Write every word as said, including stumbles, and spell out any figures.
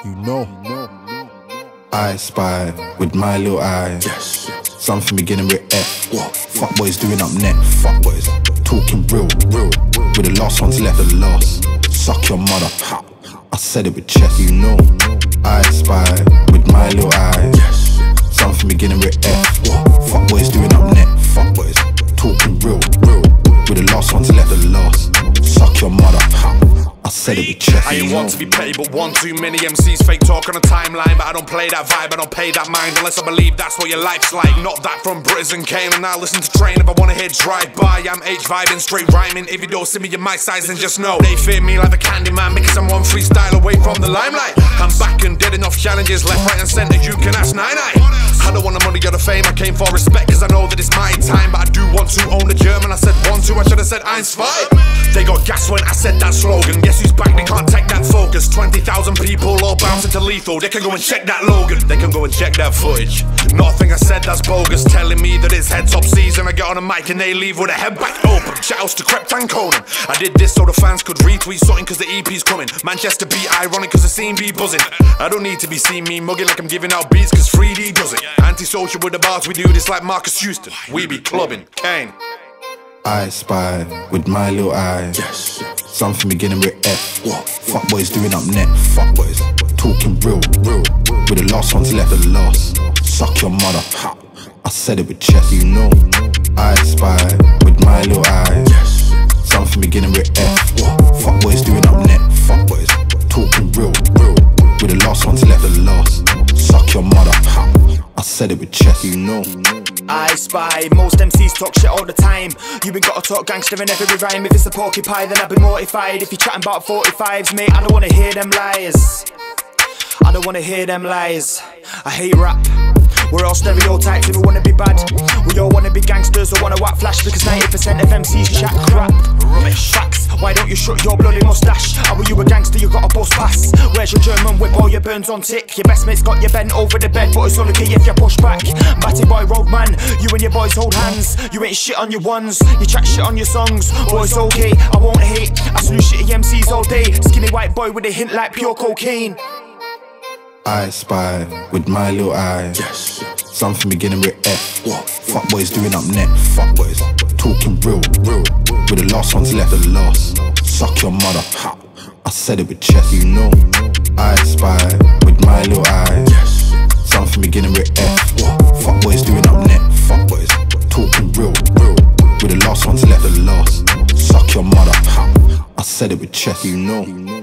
you know. I spy with my little eyes. Yes. Something beginning with F. What? Fuck boys doing up net. Fuck boys talking real, real. With the last ones left, the last. Suck your mother. Ha. I said it with chest, you know. I spy with my little eyes. Yes. Something beginning with F. What? Fuck boys doing up net. Fuck boys talking real, real. With the last ones left, the last. Suck your mother. Ha. I said it with chest. I ain't want to be petty, but one too many M Cs fake talk on a timeline. But I don't play that vibe, I don't pay that mind, unless I believe that's what your life's like. Not that from British and Kane, and I listen to Train if I wanna hear drive by. I'm H vibing, straight rhyming. If you don't see me in my size, then just know they fear me like the Candyman, because I'm one freestyle away from the limelight. I'm back and dead enough challenges, left, right and centre, you can ask nine nine. I don't want the money or the fame, I came for respect, cause I know that it's my time. But I do want to own the German, I said one, two, I should have said eins, zwei. They got gas when I said that slogan. Guess who's back, they can't take that focus. Twenty thousand people all bouncing to lethal. They can go and check that Logan, they can go and check that footage. Nothing I said that's bogus, telling me that it's head top season. I get on a mic and they leave with a head back open. Shouts to Krept and Conan. I did this so the fans could retweet something, cause the E P's coming. Manchester be ironic cause the scene be buzzing. I don't need to be seen me mugging like I'm giving out beats, cause three D does it. Antisocial with the bars, we do this like Marcus Houston. We be clubbing, Kane. I spy with my little eyes. Yes. Something beginning with F. What? Fuck boys doing up net. Fuck boys talking real, real. With the last ones left, the last. Suck your mother. Ha. I said it with chest, you know. I spy with my little eyes. Yes. Something beginning with F. What? Fuck boys doing up net. Fuck boys talking real, real. With the last ones left, the last. Suck your mother. Ha. I said it with chest, you know. I spy, most M Cs talk shit all the time. You ain't gotta talk gangster in every rhyme. If it's a porcupine, then I'd be mortified. If you're chatting about forty-fives, mate, I don't wanna hear them lies. I don't wanna hear them lies. I hate rap. We're all stereotypes if we wanna be bad. We all wanna be gangsters or wanna whack flash, because ninety percent of M Cs chat crap. Rubbish. Facts, why don't you shut your bloody mustache? How are you a gangster, you got a bus pass? Where's your German whip, all your burns on tick? Your best mate's got you bent over the bed, but it's only key if you push back. Batty boy, road man, you and your boys hold hands. You ain't shit on your ones, you chat shit on your songs. But it's okay, I won't hate, I snooze shitty M Cs all day. Skinny white boy with a hint like pure cocaine. I spy with my little eyes. Yes. Something beginning with F. What? Fuck boys doing up net. Fuck boys talking real, real. With the last ones left, the last. Suck your mother. Ha. I said it with chest, you know. I spy with my little eyes. Yes. Something beginning with F. What? Fuck boys doing up net. Fuck boys talking real, real. With the last ones left, the last. Suck your mother. Ha. I said it with chest, you know.